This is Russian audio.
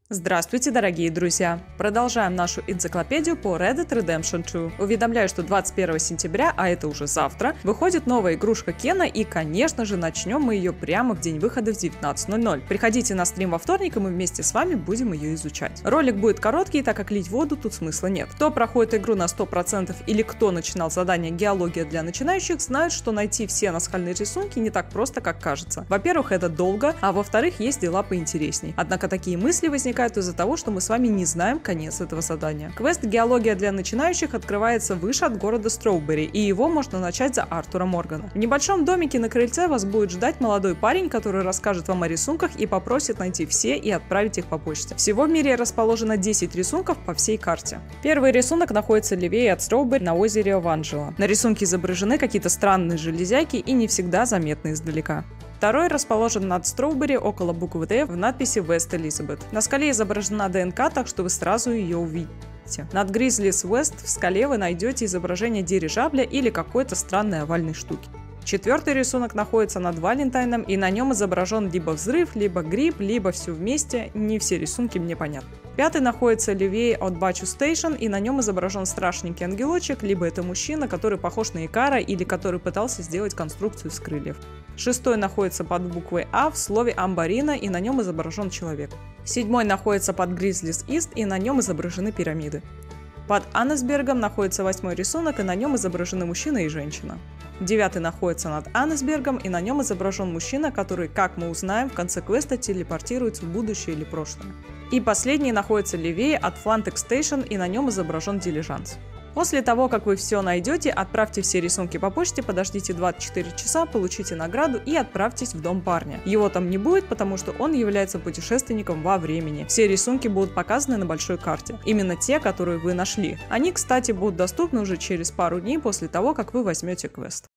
Здравствуйте, дорогие друзья! Продолжаем нашу энциклопедию по Red Dead Redemption 2. Уведомляю, что 21 сентября, а это уже завтра, выходит новая игрушка Кена, и, конечно же, начнем мы ее прямо в день выхода в 19:00. Приходите на стрим во вторник, и мы вместе с вами будем ее изучать. Ролик будет короткий, так как лить воду тут смысла нет. Кто проходит игру на 100% или кто начинал задание «Геология для начинающих», знают, что найти все наскальные рисунки не так просто, как кажется. Во-первых, это долго, а во-вторых, есть дела поинтересней. Однако такие мысли возникают из-за того, что мы с вами не знаем конец этого задания. Квест «Геология для начинающих» открывается выше от города Строубери, и его можно начать за Артура Моргана. В небольшом домике на крыльце вас будет ждать молодой парень, который расскажет вам о рисунках и попросит найти все и отправить их по почте. Всего в мире расположено 10 рисунков по всей карте. Первый рисунок находится левее от Строубери на озере Ванжела. На рисунке изображены какие-то странные железяки и не всегда заметны издалека. Второй расположен над Строубери около буквы Т в надписи West Elizabeth. На скале изображена ДНК, так что вы сразу ее увидите. Над Grizzly's West в скале вы найдете изображение дирижабля или какой-то странной овальной штуки. Четвертый рисунок находится над Валентайном, и на нем изображен либо взрыв, либо гриб, либо все вместе, не все рисунки мне понятны. Пятый находится левее от Бачу Стейшн, и на нем изображен страшненький ангелочек, либо это мужчина, который похож на Икара, или который пытался сделать конструкцию из крыльев. Шестой находится под буквой А в слове Амбарина, и на нем изображен человек. Седьмой находится под Grizzly's East, и на нем изображены пирамиды. Под Аннесбергом находится восьмой рисунок, и на нем изображены мужчина и женщина. Девятый находится над Аннесбергом, и на нем изображен мужчина, который, как мы узнаем, в конце квеста телепортируется в будущее или прошлое. И последний находится левее от Флантек Стейшн, и на нем изображен дилижанс. После того, как вы все найдете, отправьте все рисунки по почте, подождите 24 часа, получите награду и отправьтесь в дом парня. Его там не будет, потому что он является путешественником во времени. Все рисунки будут показаны на большой карте. Именно те, которые вы нашли. Они, кстати, будут доступны уже через пару дней после того, как вы возьмете квест.